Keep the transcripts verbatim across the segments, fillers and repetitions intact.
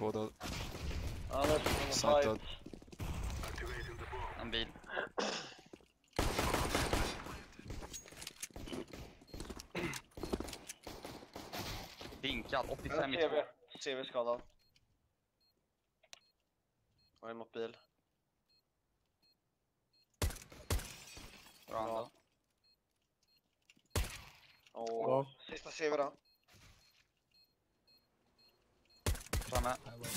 Två död. Ja, det är Sant död. En bil. Vinkad, åttiofem i två. C V-skadad. Och en mot bil. Bra. Och Ja. sista C V då. Framme.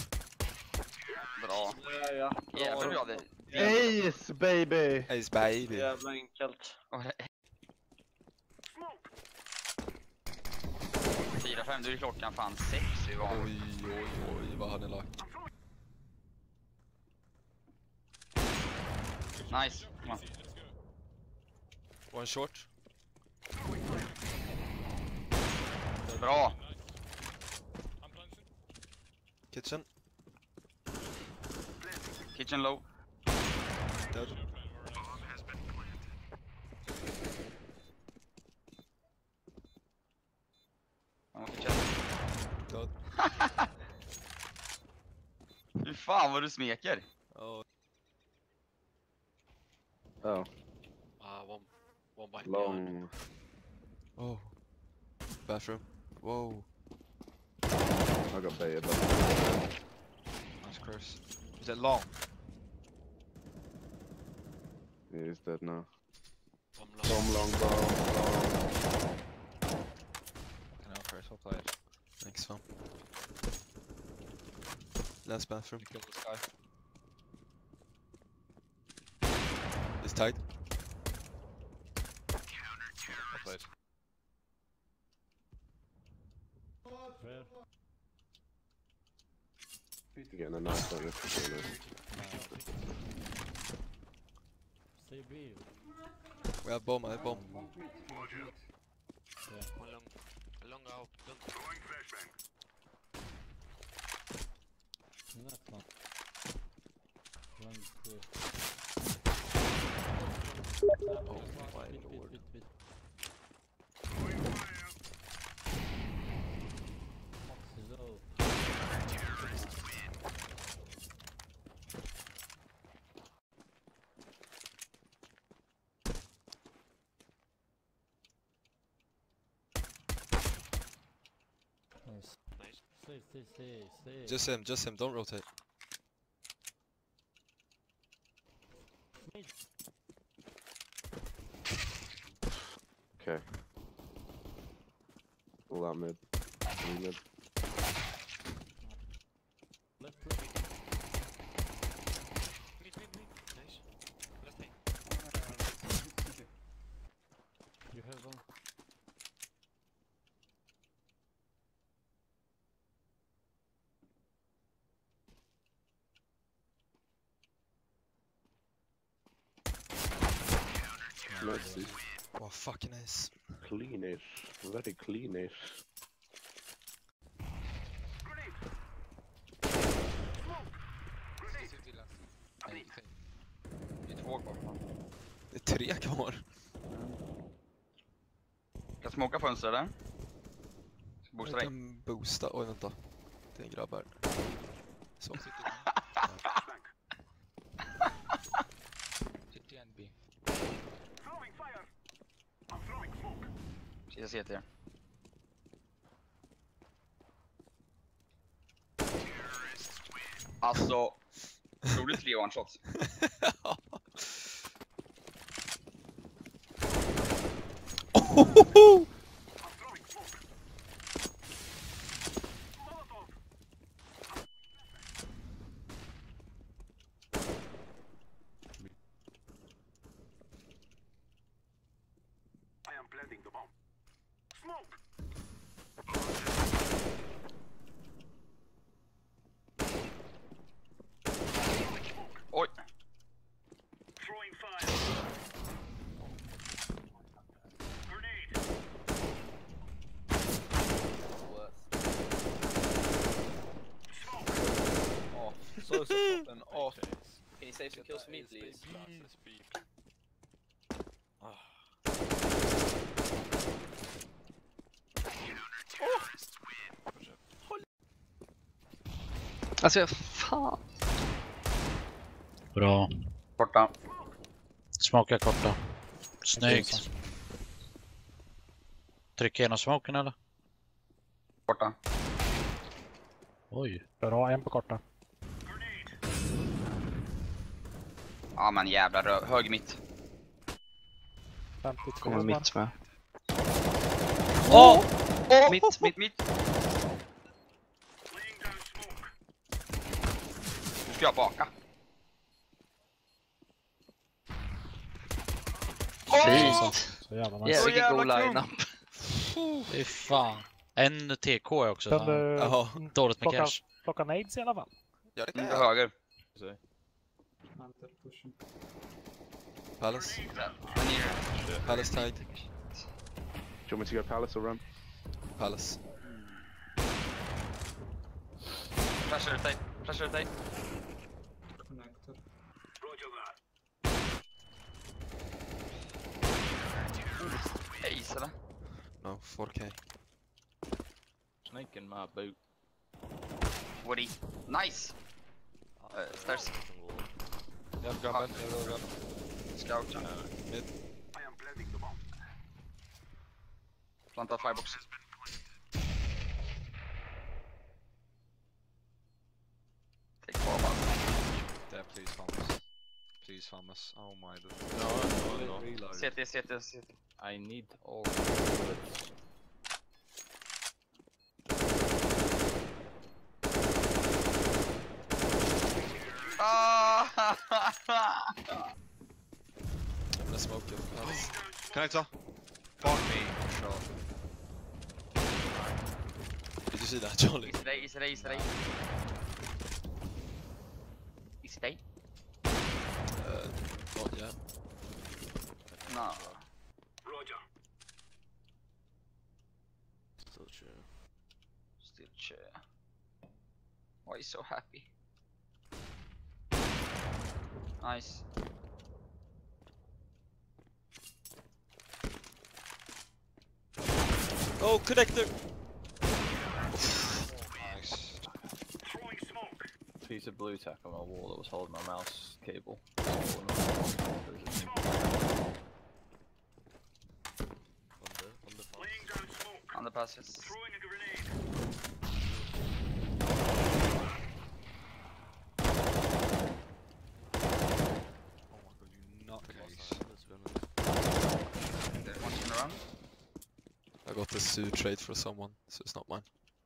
Bra. Ja, ja. Jävlar du hade. Ace baby! Ace baby. Jävla enkelt. fyra fem, du är klockan fan sex i vanligt. Oj, oj, oj, vad har ni lagt? Nice. Kom on. One short. Bra. Kitchen. Kitchen low. Dead. Ja, kitchen. Dead. Fy fan vad du smeker. Oh. Oh, Uh, one, one by long. Oh. Bathroom. Whoa. I got baited. Nice curse. Is it long? Yeah, he's dead now. One Long, long, bro. Long. Fucking hell, curse. Well played. Thanks, fam. Last bathroom. Kill this guy. It's tight. Well played. Getting a nice one. This We have bomb, I have bomb. One long, a long out. Long. Oh my lord. Nice. Just him, just him, don't rotate. Okay. All that mid. All mid. Mid, mid, mid. Nice. Last thing. You have one. Nice. Oh, fucking ace. Cleanish. Very cleanish. Det är två kvar. Det är tre kvar. Kan smoka fönster där. Ska boosta Jag dig. kan boosta. Oj, vänta. Det är en grabb här. Så. Jag ser det. Alltså, tror du tre one-shots? Oh! Oj. Oh, Sosa popping off. Can you save some kills for me, please? Alltså jag, fan. Bra. Borta. Smaka korta. Snyggt. Tryck igenom smoken eller? Borta. Oj. Bra, en på korta. Ja men jävlar, rö- hög mitt. femtiotvå Kommer bara. mitt med. Åh! Åh! Mitt, mitt, mitt. Nu ska jag baka. Fint. Så jävla nice. Yeah, Så vilken jävla god kung. line-up. Fy fan. En T K är också. Kan Så du Jaha. dåligt med plocka, cash. plocka nades i alla fall? Ja, det kan Mm, jag på göra. höger. Palace. Men ni- Palace tag. Do you want me to go palace or ramp? Palace. Flashar ut dig. Flashar ut dig. Ace eller? No, four K. Snake in my boot. Woody. Nice! Uh, stairs. Yeah, I've got Ah. back. Yeah, I've got Scout. Mid. Planta firebox. Take four bara. There, please farm us. Please farm us. Oh my god. No, no, no. Reload. C T, C T, C T. I need all bullets. Ah! I'm gonna smoke it. Palace. Connector. Fuck me. Shot. Did you see that, Charlie? Easy day, easy day, easy day. Easy day? Uh, not yet. No. Still true. Still chair. Why are you so happy? Nice. Oh, connector! Nice. Piece of blue tack on my wall that was holding my mouse cable. On the passes. Oh my god, you nutcase. There's one in around. I got this to trade for someone, so it's not mine.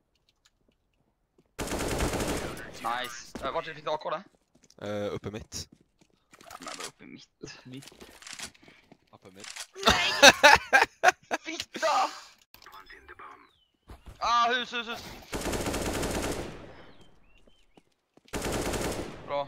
Nice. Uh, vart är det A K där? Uh, uppe mitt. Ja, men där uppe i mitt. Uppe mitt. Fitta! Ah, hus, hus, hus! Bra.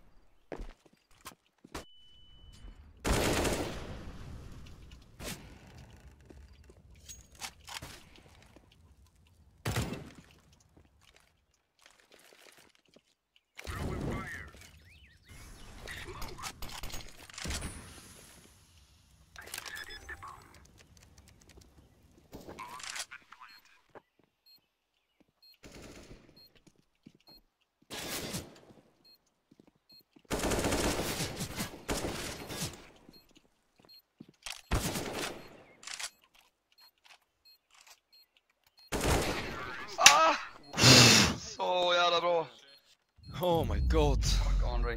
Ah! Så jävla bra. Oh my god. Fuck Andre.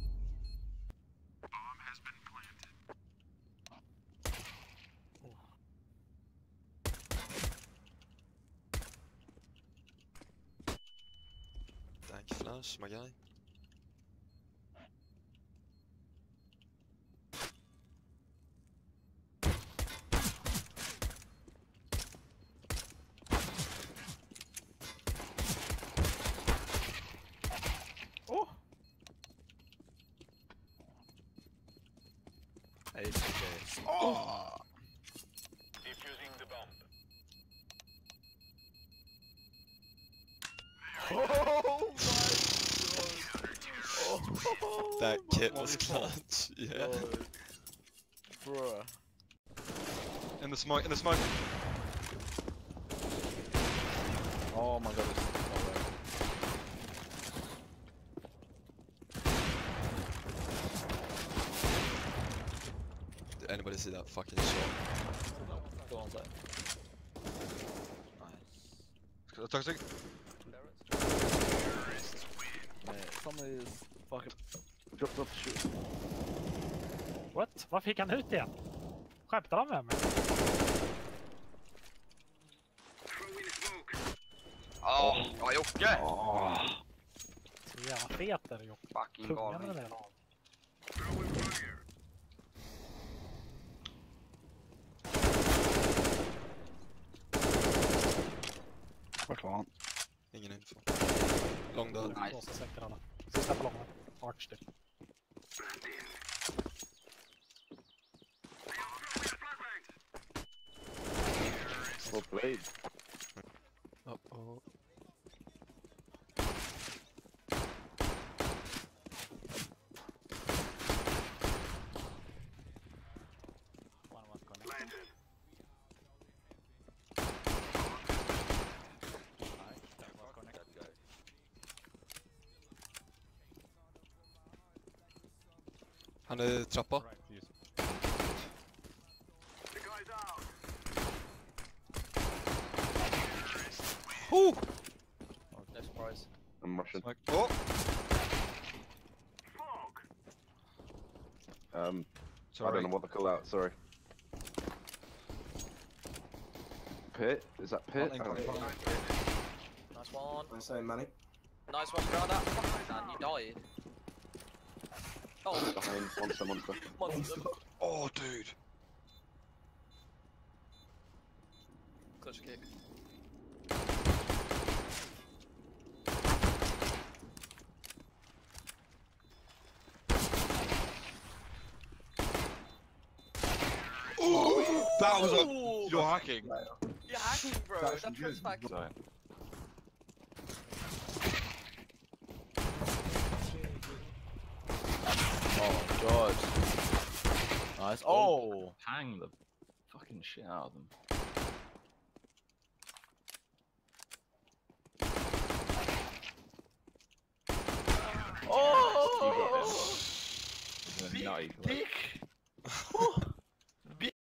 Thank you, Flash, my guy. H K. Oh! That kit was clutch, yeah. Bruh. In the smoke, in the smoke. Oh my god, it's anybody see that fucking shot. Go on, side. Nice. Toxic. Man, somebody's fucking dropped off the shoot. What? Vad fick han ut igen? Skämtar han med mig? Åh, ja Jocke! Oh. Så jävla fet är det Jocke. Fucking Tungan är galen. det av. Vart var han? Ingen info. Lång död. Nice. Sosa säkert alla. Sista på långa. Arch typ. Well played. Uh-oh. One was connected. Nice, that was connected. Han är trappa. Right, use. Oh! No surprise. I'm rushing. Smoke. Oh! Um, Sorry. I don't know what to call out, sorry. Pit? Is that pit? Planting, Oh. planting, planting. Nice one. I say money. Nice one, brother. And you died. Oh, Behind, monster, monster. monster. Oh, dude. Clutch kick. Oh, that was a. Ooh. You're hacking. You're hacking, bro. That's first back. Sorry. Oh my god. Nice. Oh! Hang the fucking shit out of them. Oh! Nutty. Dick!